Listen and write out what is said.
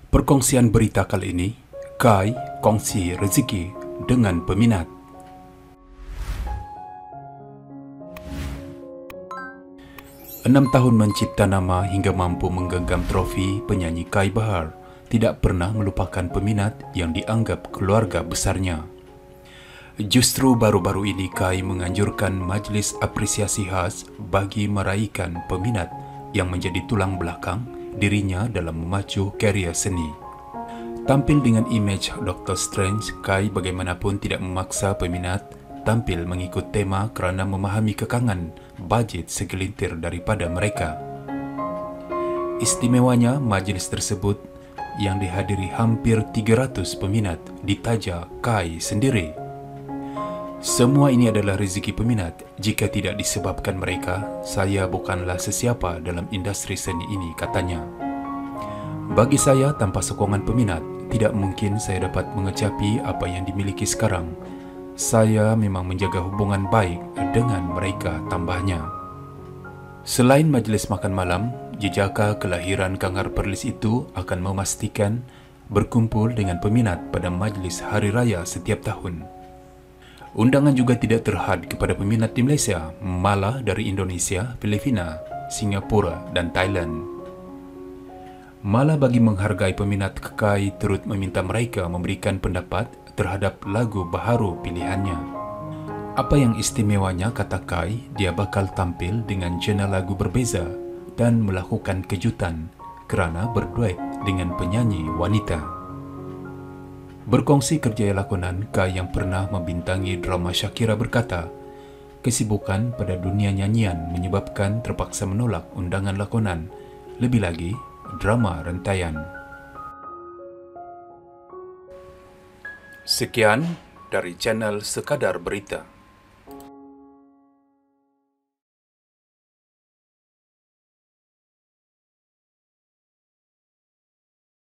Perkongsian berita kali ini, Kai kongsi rezeki dengan peminat. Enam tahun mencipta nama hingga mampu menggenggam trofi, penyanyi Kai Bahar tidak pernah melupakan peminat yang dianggap keluarga besarnya. Justru baru-baru ini Kai menganjurkan majlis apresiasi khas bagi meraihkan peminat yang menjadi tulang belakang dirinya dalam memacu karya seni. Tampil dengan imej Dr. Strange, Kai bagaimanapun tidak memaksa peminat tampil mengikut tema kerana memahami kekangan bajet segelintir daripada mereka. Istimewanya, majlis tersebut yang dihadiri hampir 300 peminat ditaja Kai sendiri. Semua ini adalah rezeki peminat. Jika tidak disebabkan mereka, saya bukanlah sesiapa dalam industri seni ini, katanya. Bagi saya, tanpa sokongan peminat, tidak mungkin saya dapat mengecapi apa yang dimiliki sekarang. Saya memang menjaga hubungan baik dengan mereka, tambahnya. Selain majlis makan malam, jejaka kelahiran Kangar Perlis itu akan memastikan berkumpul dengan peminat pada majlis hari raya setiap tahun. Undangan juga tidak terhad kepada peminat di Malaysia, malah dari Indonesia, Filipina, Singapura dan Thailand. Malah bagi menghargai peminat, Kai turut meminta mereka memberikan pendapat terhadap lagu baharu pilihannya. Apa yang istimewanya, kata Kai, dia bakal tampil dengan genre lagu berbeza dan melakukan kejutan kerana berduet dengan penyanyi wanita. Berkongsi kerjaya lakonan, Kai yang pernah membintangi drama Shakira berkata, kesibukan pada dunia nyanyian menyebabkan terpaksa menolak undangan lakonan, lebih lagi drama rantaian. Sekian dari channel Sekadar Berita.